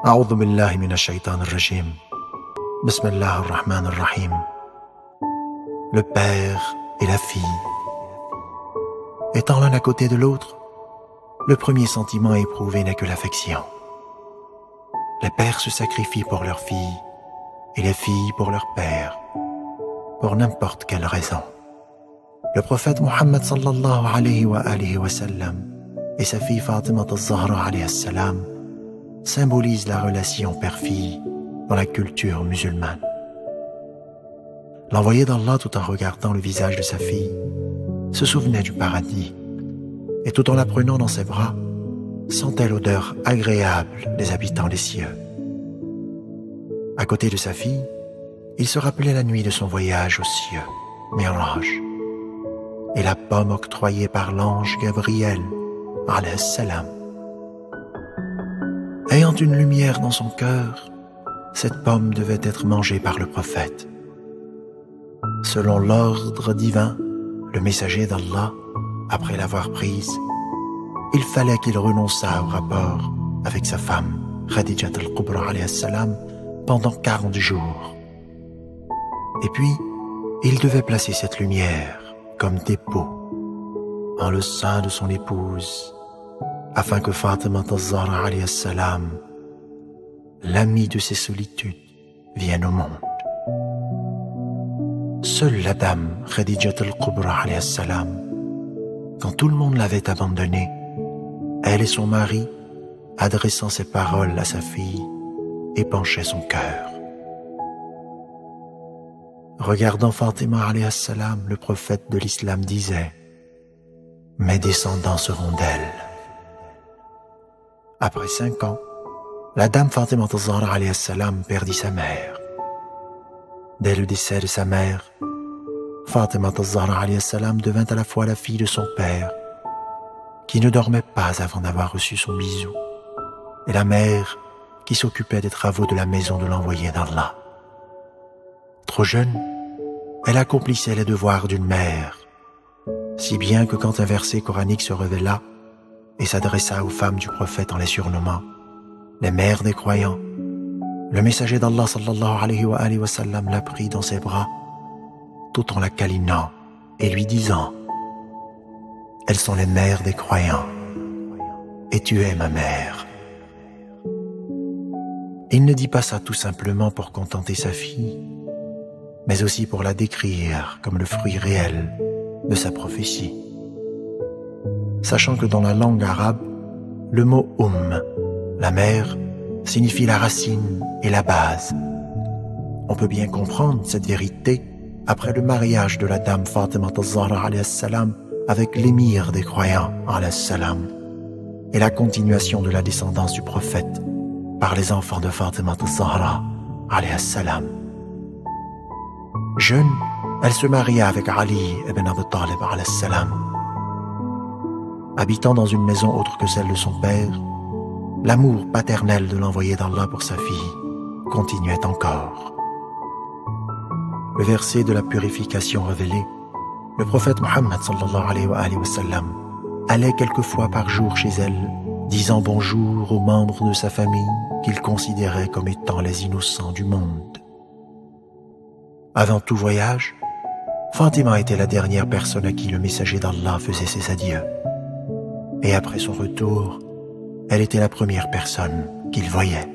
أعوذ بالله من الشيطان الرجيم. بسم الله الرحمن الرحيم. Le père et la fille. Étant l'un à côté de l'autre, le premier sentiment éprouvé n'est que l'affection. Les pères se sacrifient pour leurs filles et les filles pour leur père, pour n'importe quelle raison. Le prophète Muhammad sallallahu alayhi wa sallam et sa fille Fatima al-Zahra alayhi salam symbolisent la relation père-fille dans la culture musulmane. L'envoyé d'Allah, tout en regardant le visage de sa fille, se souvenait du paradis et tout en la prenant dans ses bras, sentait l'odeur agréable des habitants des cieux. À côté de sa fille, il se rappelait la nuit de son voyage aux cieux, Mi'raj, et la pomme octroyée par l'ange Gabriel, alayhi salam. Ayant une lumière dans son cœur, cette pomme devait être mangée par le prophète. Selon l'ordre divin, le messager d'Allah, après l'avoir prise, il fallait qu'il renonçât au rapport avec sa femme, Khadijat al-Kubra alayhi salam, pendant 40 jours. Et puis, il devait placer cette lumière comme dépôt en le sein de son épouse, afin que Fatima al-Zahra alayhi salam, l'amie de ses solitudes, vienne au monde. Seule la dame Khadijat al-Kubra alayhi salam, quand tout le monde l'avait abandonnée, elle et son mari, adressant ces paroles à sa fille, épanchaient son cœur. Regardant Fatima alayhi salam, le prophète de l'islam disait: « Mes descendants seront d'elle. » Après 5 ans, la dame Fatima al-Zahra alayhi salam perdit sa mère. Dès le décès de sa mère, Fatima al-Zahra alayhi salam devint à la fois la fille de son père, qui ne dormait pas avant d'avoir reçu son bisou, et la mère qui s'occupait des travaux de la maison de l'envoyé d'Allah. Trop jeune, elle accomplissait les devoirs d'une mère, si bien que quand un verset coranique se révéla et s'adressa aux femmes du prophète en les surnommant les mères des croyants, le messager d'Allah sallallahu alayhi wa sallam la prit dans ses bras tout en la câlinant et lui disant: « Elles sont les mères des croyants et tu es ma mère. » Il ne dit pas ça tout simplement pour contenter sa fille, mais aussi pour la décrire comme le fruit réel de sa prophétie. Sachant que dans la langue arabe, le mot la mère, signifie la racine et la base. On peut bien comprendre cette vérité après le mariage de la dame Fatima al-Zahra alayhi salam avec l'émir des croyants alayhi salam et la continuation de la descendance du prophète par les enfants de Fatima al-Zahra alayhi salam. Jeune, elle se maria avec Ali ibn Abi Talib alayhi salam. Habitant dans une maison autre que celle de son père, l'amour paternel de l'envoyé d'Allah pour sa fille continuait encore. Le verset de la purification révélé, le prophète Muhammad sallallahu alayhi wa sallam allait quelquefois par jour chez elle, disant bonjour aux membres de sa famille qu'il considérait comme étant les innocents du monde. Avant tout voyage, Fatima était la dernière personne à qui le messager d'Allah faisait ses adieux. Et après son retour, elle était la première personne qu'il voyait.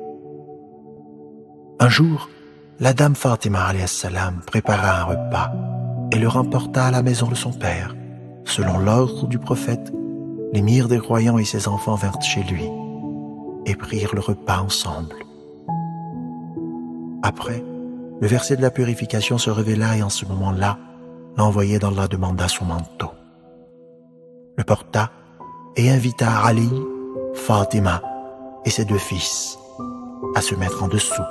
Un jour, la dame Fatima alayhi salam prépara un repas et le remporta à la maison de son père. Selon l'ordre du prophète, l'émir des croyants et ses enfants vinrent chez lui et prirent le repas ensemble. Après, le verset de la purification se révéla et en ce moment-là, l'envoyé d'Allah demanda son manteau, le porta et invita Ali, Fatima et ses 2 fils à se mettre en dessous.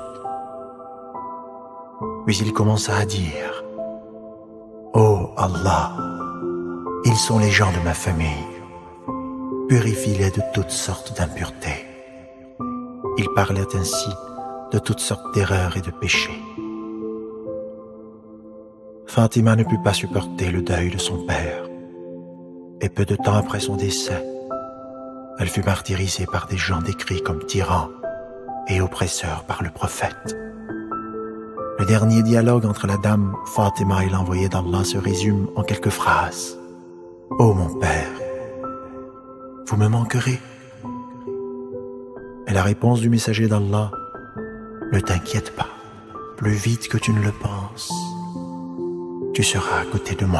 Puis il commença à dire: « Oh Allah, ils sont les gens de ma famille, purifie-les de toutes sortes d'impuretés. » Il parlait ainsi de toutes sortes d'erreurs et de péchés. Fatima ne put pas supporter le deuil de son père, et peu de temps après son décès, elle fut martyrisée par des gens décrits comme tyrans et oppresseur par le prophète. Le dernier dialogue entre la dame Fatima et l'envoyé d'Allah se résume en quelques phrases. « Ô mon père, vous me manquerez ?» Et la réponse du messager d'Allah: « Ne t'inquiète pas, plus vite que tu ne le penses, tu seras à côté de moi. »